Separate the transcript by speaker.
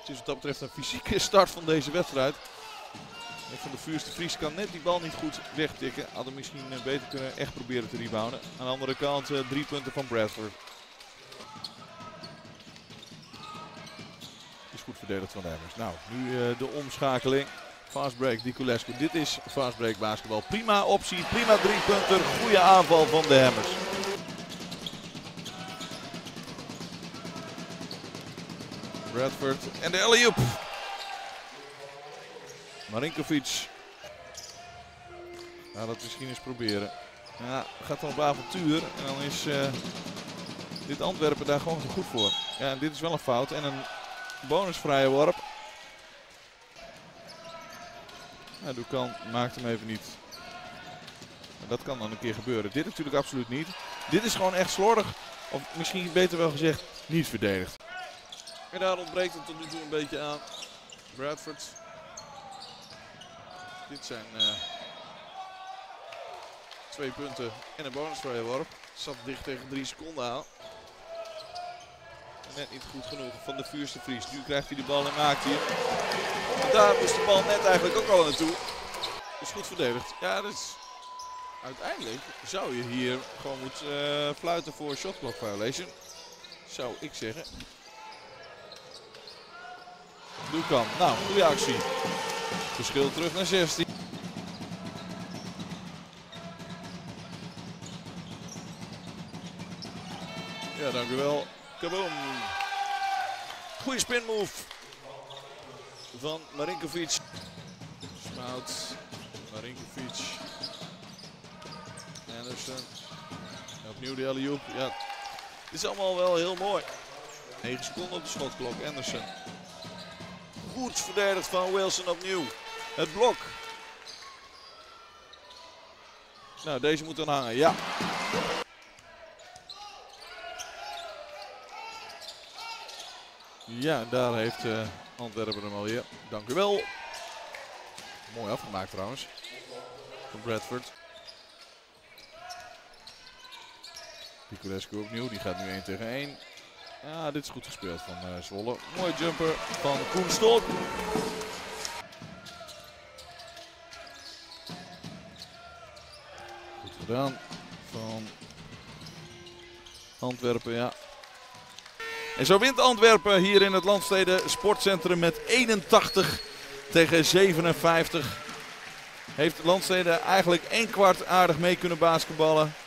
Speaker 1: Het is wat dat betreft een fysieke start van deze wedstrijd. Van de Vuurste Vries kan net die bal niet goed wegtikken. Hadden misschien beter kunnen echt proberen te rebounden. Aan de andere kant 3 punten van Bradford. Is goed verdedigd van de Hammers. Nou, nu de omschakeling. Fast break, Niculescu. Dit is fast break basketbal. Prima optie, prima 3-punter. Goede aanval van de Hammers. Bradford en de alley-oop. Marinkovic. Gaat dat misschien eens proberen. Ja, gaat dan op avontuur. En dan is dit Antwerpen daar gewoon zo goed voor. Ja, en dit is wel een fout. En een bonusvrije worp. Ja, Dukan maakt hem even niet. En dat kan dan een keer gebeuren. Dit natuurlijk absoluut niet. Dit is gewoon echt slordig. Of misschien beter wel gezegd, niet verdedigd. En daar ontbreekt het tot nu toe een beetje aan. Bradford. Dit zijn 2 punten en een bonusvrije worp. Zat dicht tegen 3 seconden aan. Net niet goed genoeg van de Vuurste Vries. Nu krijgt hij de bal en maakt hij. En daar moest de bal net eigenlijk ook al naartoe. Is goed verdedigd. Ja, dus uiteindelijk zou je hier gewoon moeten fluiten voor shotclock violation. Zou ik zeggen. Dukan. Nou, goede actie. Verschil terug naar 16. Ja, dank u wel. Kaboom. Goeie spin move van Marinkovic. Smout. Marinkovic. Anderson. En opnieuw de alley-oop. Ja, dit is allemaal wel heel mooi. 9 seconden op de schotklok. Anderson. Goed verdedigd van Wilson opnieuw. Het blok. Nou, deze moet dan hangen. Ja. Ja, daar heeft Antwerpen hem alweer. Dank u wel. Mooi afgemaakt trouwens. Van Bradford. Niculescu opnieuw. Die gaat nu 1 tegen 1. Ja, dit is goed gespeeld van Zwolle. Mooi jumper van Koen Stolk. Goed gedaan van Antwerpen, ja. En zo wint Antwerpen hier in het Landstede Sportcentrum met 81 tegen 57. Heeft Landstede eigenlijk 1/4 aardig mee kunnen basketballen.